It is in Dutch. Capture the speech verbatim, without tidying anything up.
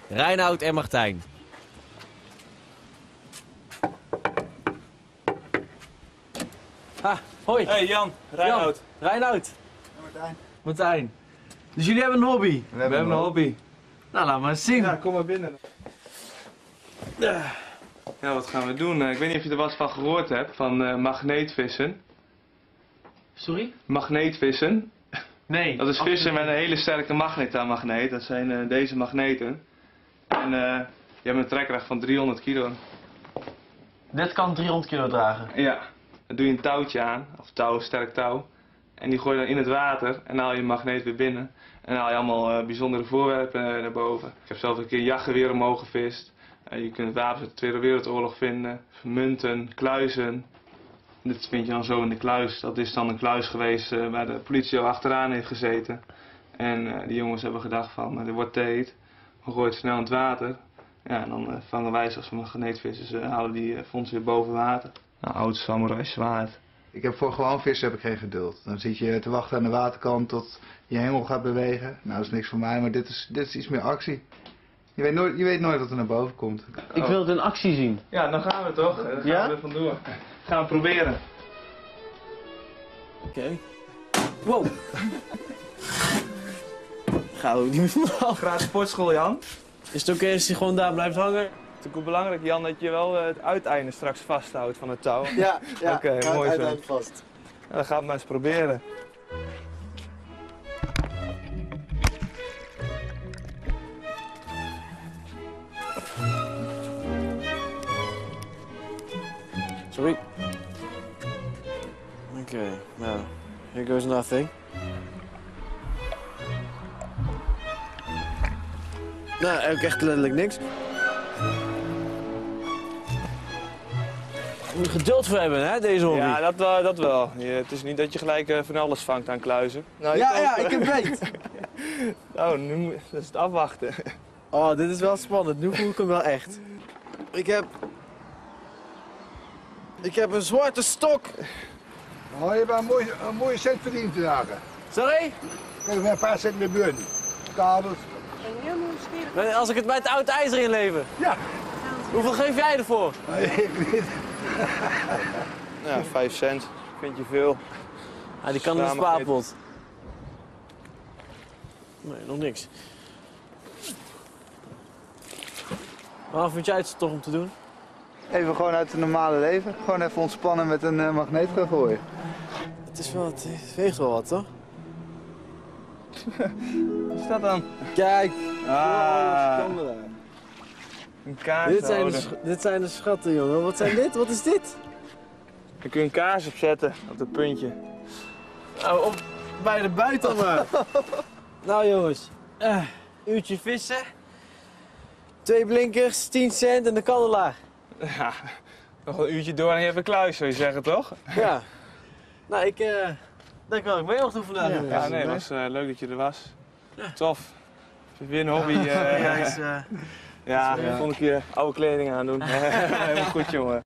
Reinoud en Martijn. Ah, hoi. Hey Jan, Reinoud. Jan, Reinoud. Ja, Martijn. Martijn. Dus jullie hebben een hobby? We hebben een hobby. Nou, laat maar eens zien. Ja, kom maar binnen. Ja, wat gaan we doen? Ik weet niet of je er wat van gehoord hebt, van uh, magneetvissen. Sorry? Magneetvissen. Nee. Dat is vissen met een hele sterke magnetmagneet. Dat zijn uh, deze magneten. En uh, je hebt een trekkracht van driehonderd kilo. Dit kan driehonderd kilo dragen. Ja. Dan doe je een touwtje aan, of touw, sterk touw. En die gooi je dan in het water en dan haal je een magneet weer binnen. En dan haal je allemaal uh, bijzondere voorwerpen uh, naar boven. Ik heb zelf een keer een jachtgeweer omhoog gevist. Uh, je kunt wapens uit de Tweede Wereldoorlog vinden, munten, kluizen. Dit vind je dan zo in de kluis. Dat is dan een kluis geweest uh, waar de politie al achteraan heeft gezeten. En uh, die jongens hebben gedacht van, uh, dit wordt te heet. We gooien het snel in het water. Ja, en dan uh, vangen wij als magneetvissers, uh, halen die uh, fondsen weer boven water. Nou, oud samurai zwaard. Ik heb voor gewoon vissen heb ik geen geduld. Dan zit je te wachten aan de waterkant tot je hengel gaat bewegen. Nou, dat is niks voor mij, maar dit is, dit is iets meer actie. Je weet nooit, je weet nooit wat er naar boven komt. Ik wil het in actie zien. Ja, dan gaan we toch. Dan gaan Ja? we er vandoor. Gaan we proberen. Oké. Okay. Wow. Gaan we niet meer vanaf. Gratis sportschool, Jan. Is het oké okay als hij gewoon daar blijft hangen? Het is ook belangrijk, Jan, dat je wel het uiteinde straks vasthoudt van het touw. Ja, ja. Oké, okay, mooi zo. Uiteindelijk vast. Ja, dan gaan we maar eens proberen. Sorry. Oké, okay, nou, here goes nothing. Nou, ook echt letterlijk niks. Je moet geduld voor hebben, hè, deze hobby. Ja, dat, uh, dat wel. Je, het is niet dat je gelijk uh, van alles vangt aan kluizen. Nou, Ja, ja, ik heb weet. Oh, nu moet dat is het afwachten. Oh, dit is wel spannend. Nu voel ik hem wel echt. Ik heb... Ik heb een zwarte stok. Oh, je hebt een mooie, een mooie cent verdiend te dagen. Sorry? Ik heb een paar cent in de buurt. Kabels. Maar als ik het bij het oud ijzer inlever. Ja. Hoeveel geef jij ervoor? Ik weet. Ja, vijf cent. Vind je veel. Ah, die kan in de spaarpot. Nee, nog niks. Waarom vind jij het toch om te doen? Even gewoon uit het normale leven. Gewoon even ontspannen met een uh, magneet gaan gooien. Het is wel, het weegt wel wat, toch? Wat is dat dan? Kijk! Ah, een kaars. Dit zijn, de, dit zijn de schatten, jongen. Wat zijn dit? Wat is dit? Dan kun je een kaars opzetten op het puntje. Nou, op, bij de buiten maar. Nou, jongens. Uh, uurtje vissen. Twee blinkers, tien cent en de kandelaar. Ja, nog een uurtje door en je hebt een kluis, zou je zeggen, toch? Ja. Nou, ik uh, denk wel dat ik mee mag doen vandaag. Ja, ja nee, het was uh, leuk dat je er was. Ja. Tof. Weer een hobby. Uh, ja, is, uh, ja, ja. Vond ik je oude kleding aan doen. Helemaal goed, jongen.